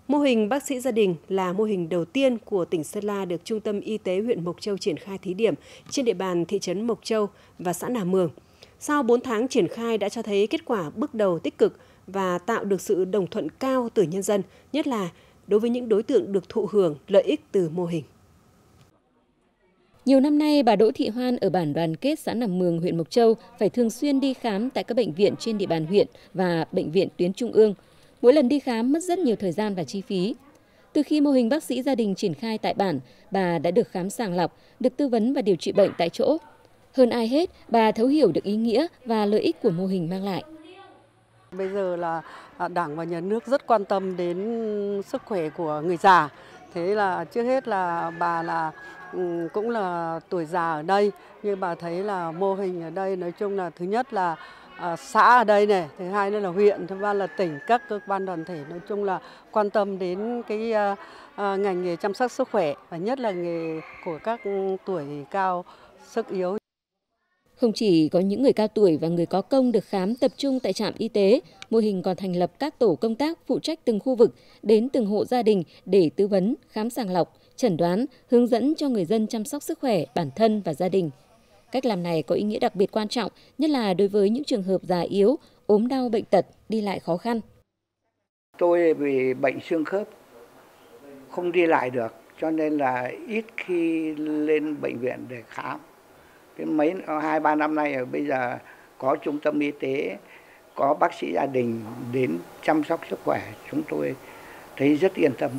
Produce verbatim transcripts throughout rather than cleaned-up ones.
Mô hình bác sĩ gia đình là mô hình đầu tiên của tỉnh Sơn La được Trung tâm Y tế huyện Mộc Châu triển khai thí điểm trên địa bàn thị trấn Mộc Châu và xã Nà Mường. Sau bốn tháng triển khai đã cho thấy kết quả bước đầu tích cực và tạo được sự đồng thuận cao từ nhân dân, nhất là đối với những đối tượng được thụ hưởng lợi ích từ mô hình. Nhiều năm nay, bà Đỗ Thị Hoan ở bản Đoàn Kết xã Nà Mường, huyện Mộc Châu phải thường xuyên đi khám tại các bệnh viện trên địa bàn huyện và bệnh viện tuyến trung ương. Mỗi lần đi khám mất rất nhiều thời gian và chi phí. Từ khi mô hình bác sĩ gia đình triển khai tại bản, bà đã được khám sàng lọc, được tư vấn và điều trị bệnh tại chỗ. Hơn ai hết, bà thấu hiểu được ý nghĩa và lợi ích của mô hình mang lại. Bây giờ là Đảng và Nhà nước rất quan tâm đến sức khỏe của người già. Thế là trước hết là bà là cũng là tuổi già ở đây, nhưng bà thấy là mô hình ở đây nói chung là thứ nhất là à, xã ở đây này, thứ hai nữa là huyện, thứ ba là tỉnh, các cơ quan đoàn thể nói chung là quan tâm đến cái à, à, ngành nghề chăm sóc sức khỏe và nhất là nghề của các tuổi cao sức yếu. Không chỉ có những người cao tuổi và người có công được khám tập trung tại trạm y tế, mô hình còn thành lập các tổ công tác phụ trách từng khu vực, đến từng hộ gia đình để tư vấn, khám sàng lọc, chẩn đoán, hướng dẫn cho người dân chăm sóc sức khỏe bản thân và gia đình. Cách làm này có ý nghĩa đặc biệt quan trọng, nhất là đối với những trường hợp già yếu, ốm đau bệnh tật, đi lại khó khăn. Tôi bị bệnh xương khớp, không đi lại được, cho nên là ít khi lên bệnh viện để khám. Cái mấy hai ba năm nay bây giờ có trung tâm y tế, có bác sĩ gia đình đến chăm sóc sức khỏe, chúng tôi thấy rất yên tâm.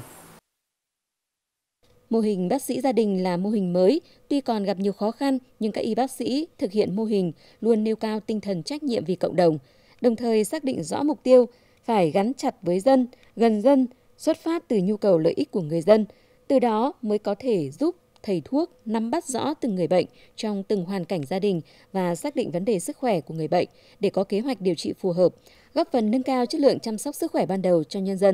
Mô hình bác sĩ gia đình là mô hình mới, tuy còn gặp nhiều khó khăn nhưng các y bác sĩ thực hiện mô hình luôn nêu cao tinh thần trách nhiệm vì cộng đồng, đồng thời xác định rõ mục tiêu phải gắn chặt với dân, gần dân, xuất phát từ nhu cầu lợi ích của người dân, từ đó mới có thể giúp thầy thuốc nắm bắt rõ từng người bệnh trong từng hoàn cảnh gia đình và xác định vấn đề sức khỏe của người bệnh để có kế hoạch điều trị phù hợp, góp phần nâng cao chất lượng chăm sóc sức khỏe ban đầu cho nhân dân.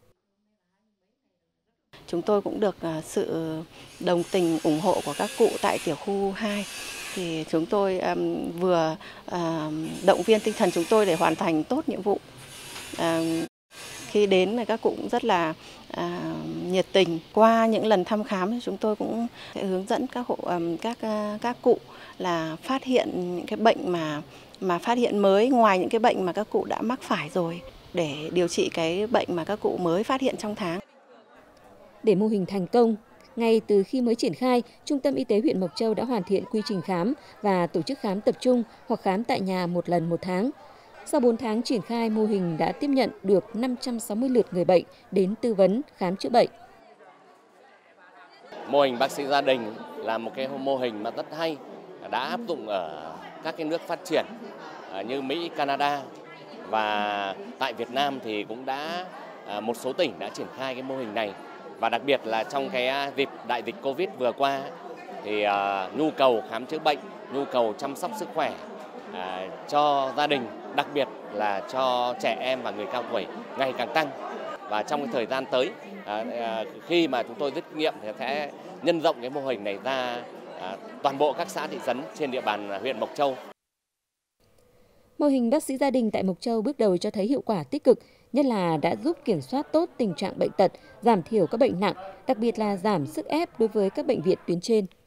Chúng tôi cũng được sự đồng tình ủng hộ của các cụ tại tiểu khu hai. Thì chúng tôi um, vừa uh, động viên tinh thần chúng tôi để hoàn thành tốt nhiệm vụ. Uh, khi đến thì các cụ cũng rất là uh, nhiệt tình. Qua những lần thăm khám thì chúng tôi cũng sẽ hướng dẫn các hộ um, các uh, các cụ là phát hiện những cái bệnh mà mà phát hiện mới, ngoài những cái bệnh mà các cụ đã mắc phải rồi, để điều trị cái bệnh mà các cụ mới phát hiện trong tháng. Để mô hình thành công, ngay từ khi mới triển khai, Trung tâm Y tế huyện Mộc Châu đã hoàn thiện quy trình khám và tổ chức khám tập trung hoặc khám tại nhà một lần một tháng. Sau bốn tháng triển khai, mô hình đã tiếp nhận được năm trăm sáu mươi lượt người bệnh đến tư vấn, khám chữa bệnh. Mô hình bác sĩ gia đình là một cái mô hình mà rất hay, đã áp dụng ở các cái nước phát triển như Mỹ, Canada, và tại Việt Nam thì cũng đã một số tỉnh đã triển khai cái mô hình này. Và đặc biệt là trong cái dịp đại dịch Covid vừa qua thì uh, nhu cầu khám chữa bệnh, nhu cầu chăm sóc sức khỏe uh, cho gia đình, đặc biệt là cho trẻ em và người cao tuổi ngày càng tăng. Và trong cái thời gian tới, uh, uh, khi mà chúng tôi rút kinh nghiệm thì sẽ nhân rộng cái mô hình này ra uh, toàn bộ các xã thị trấn trên địa bàn huyện Mộc Châu. Mô hình bác sĩ gia đình tại Mộc Châu bước đầu cho thấy hiệu quả tích cực, nhất là đã giúp kiểm soát tốt tình trạng bệnh tật, giảm thiểu các bệnh nặng, đặc biệt là giảm sức ép đối với các bệnh viện tuyến trên.